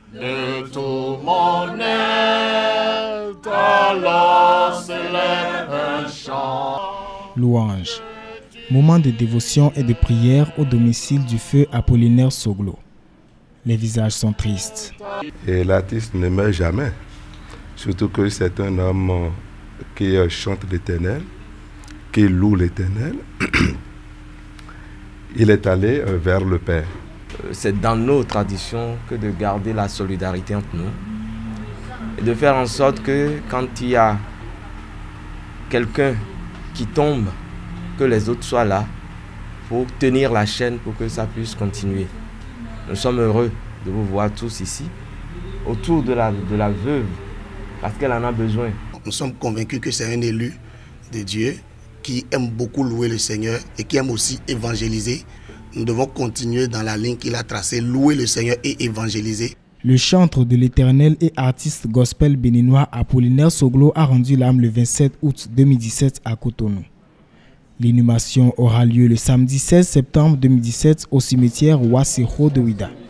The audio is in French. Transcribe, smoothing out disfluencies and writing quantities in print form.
De tout mon être, alors s'élève un chant. Louange. Moment de dévotion et de prière au domicile du feu Apollinaire Soglo. Les visages sont tristes. Et l'artiste ne meurt jamais. Surtout que c'est un homme qui chante l'Éternel, qui loue l'Éternel. Il est allé vers le Père. C'est dans nos traditions que de garder la solidarité entre nous et de faire en sorte que quand il y a quelqu'un qui tombe, que les autres soient là pour tenir la chaîne pour que ça puisse continuer. Nous sommes heureux de vous voir tous ici, autour de la veuve, parce qu'elle en a besoin. Nous sommes convaincus que c'est un élu de Dieu qui aime beaucoup louer le Seigneur et qui aime aussi évangéliser. Nous devons continuer dans la ligne qu'il a tracée, louer le Seigneur et évangéliser. Le chantre de l'Éternel et artiste gospel béninois Apollinaire Soglo a rendu l'âme le 27 août 2017 à Cotonou. L'inhumation aura lieu le samedi 16 septembre 2017 au cimetière Ouassiro de Ouida.